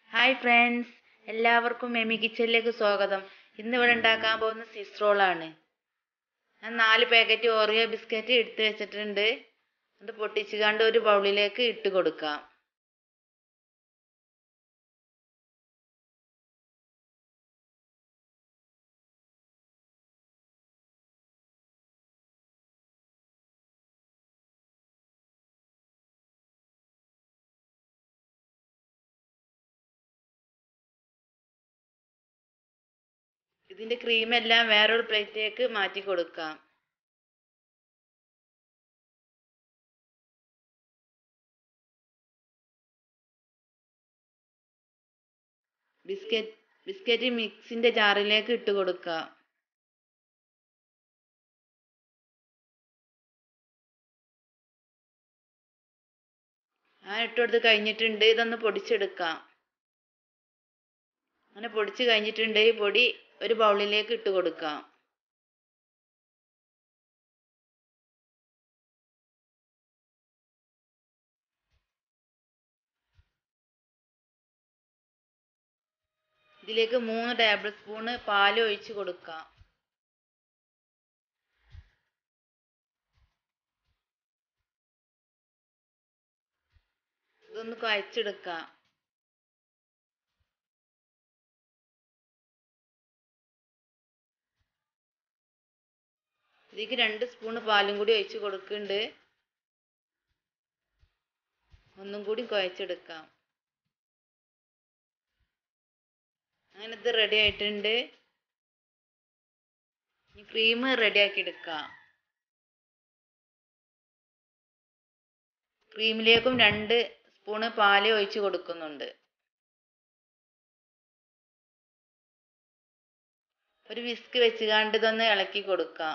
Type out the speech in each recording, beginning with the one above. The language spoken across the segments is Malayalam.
ഹായ് ഫ്രണ്ട്സ്, എല്ലാവർക്കും എമി കിച്ചണിലേക്ക് സ്വാഗതം. ഇന്ന് ഇവിടെ ഉണ്ടാക്കാൻ പോകുന്ന സ്വിസ് റോളാണ്. ഞാൻ 4 പാക്കറ്റ് ഓറിയോ ബിസ്ക്കറ്റ് എടുത്ത് വെച്ചിട്ടുണ്ട്. അത് പൊട്ടിച്ചുകൊണ്ട് ഒരു ബൗളിലേക്ക് ഇട്ട് കൊടുക്കാം. ഇതിൻ്റെ ക്രീമെല്ലാം വേറൊരു പ്ലേറ്റിലേക്ക് മാറ്റി കൊടുക്കാം. ബിസ്ക്കറ്റ് മിക്സിൻ്റെ ജാറിലേക്ക് ഇട്ട് കൊടുക്കാം. ഞാൻ ഇട്ടുകൊടുത്ത് കഴിഞ്ഞിട്ടുണ്ട്. ഇതൊന്ന് പൊടിച്ചെടുക്കാം. അങ്ങനെ പൊടിച്ച് കഴിഞ്ഞിട്ടുണ്ട്. ഈ പൊടി ഒരു ബൗളിലേക്ക് ഇട്ട് കൊടുക്കാം. ഇതിലേക്ക് 3 ടേബിൾ സ്പൂണ് പാൽ ഒഴിച്ച് കൊടുക്കാം. ഇതൊന്ന് കുഴച്ചെടുക്കാം. ഇതിലേക്ക് 2 സ്പൂണ് പാലും കൂടി ഒഴിച്ച് കൊടുക്കുന്നുണ്ട്. ഒന്നും കൂടി കുഴച്ചെടുക്കാം. അങ്ങനെ ഇത് റെഡി ആയിട്ടുണ്ട്. ഈ ക്രീം റെഡിയാക്കി എടുക്കാം. ക്രീമിലേക്കും 2 സ്പൂണ് പാല് ഒഴിച്ച് കൊടുക്കുന്നുണ്ട്. ഒരു വിസ്ക് വെച്ചുകൊണ്ട് ഇതൊന്ന് ഇളക്കി കൊടുക്കാം.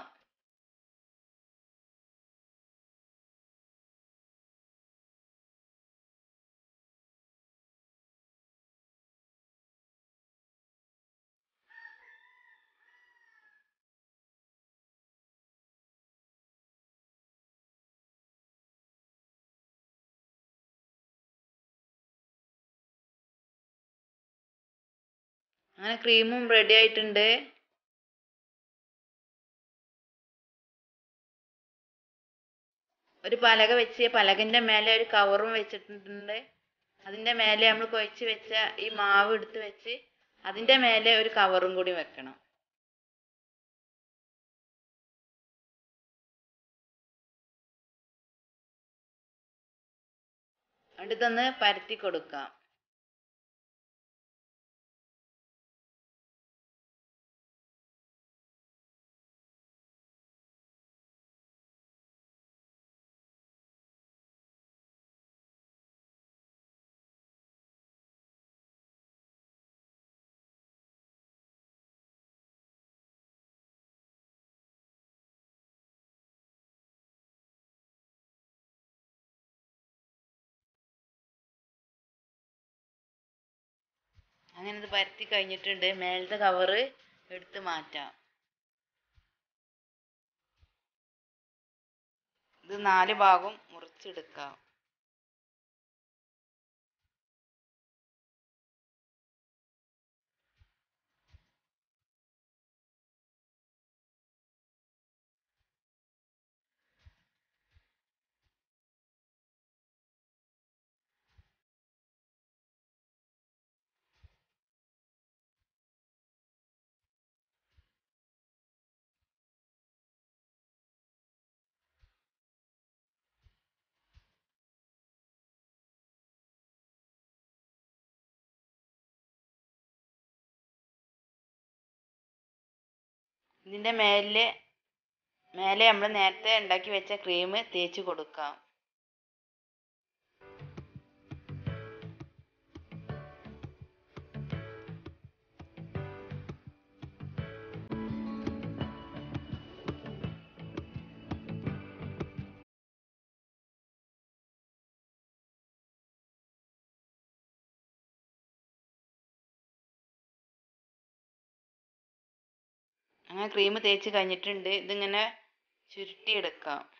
അങ്ങനെ ക്രീമും റെഡി ആയിട്ടുണ്ട്. ഒരു പലക വെച്ച് പലകൻ്റെ മേലെ ഒരു കവറും വെച്ചിട്ടുണ്ട്. അതിൻ്റെ മേലെ നമ്മൾ കുഴച്ച് വെച്ച ഈ മാവ് എടുത്ത് വെച്ച് അതിൻ്റെ മേലെ ഒരു കവറും കൂടി വെക്കണം. അടുത്തൊന്ന് പരത്തി കൊടുക്കാം. അങ്ങനെ ഇത് പരത്തി കഴിഞ്ഞിട്ടുണ്ട്. മേലത്തെ കവറ് എടുത്ത് മാറ്റാം. ഇത് 4 ഭാഗം മുറിച്ചെടുക്കാം. ഇതിൻ്റെ മേലെ നമ്മൾ നേരത്തെ ഉണ്ടാക്കി വെച്ച ക്രീം തേച്ച് കൊടുക്കാം. അങ്ങനെ ക്രീം തേച്ച് കഴിഞ്ഞിട്ടുണ്ട്. ഇതിങ്ങനെ ചുരുട്ടിയെടുക്കാം.